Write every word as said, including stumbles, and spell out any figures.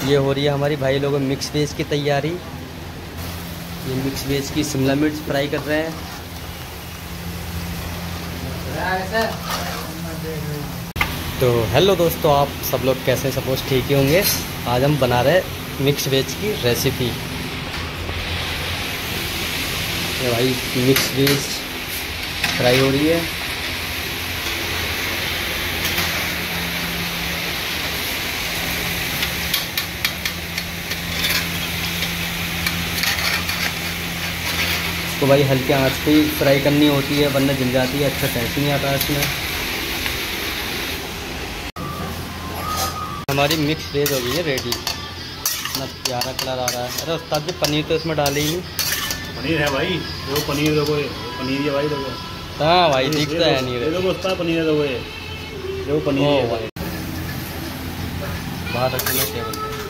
ये हो रही है हमारी भाई लोगों मिक्स वेज की तैयारी। ये मिक्स वेज की शिमला मिर्च फ्राई कर रहे हैं। तो हेलो दोस्तों, आप सब लोग कैसे? सपोज ठीक ही होंगे। आज हम बना रहे हैं मिक्स वेज की रेसिपी। ये भाई मिक्स वेज फ्राई हो रही है। तो भाई हल्के आंच पे ही फ्राई करनी होती है, वरना जल जाती है, अच्छा टेस्ट नहीं आता इसमें। हमारी मिक्स वेज हो गई है रेडी। इतना प्यारा कलर आ रहा है। अरे उस्ताद जी, पनीर तो इसमें डाले ही नहीं। पनीर है भाई, वो पनीर देखो, पनीर है भाई देखो। हाँ भाई, दिखता है नहीं ये देखो उस्ताद, पनीर है देखो, ये देखो पनीर है भाई। बाहर रखना टेबल पे।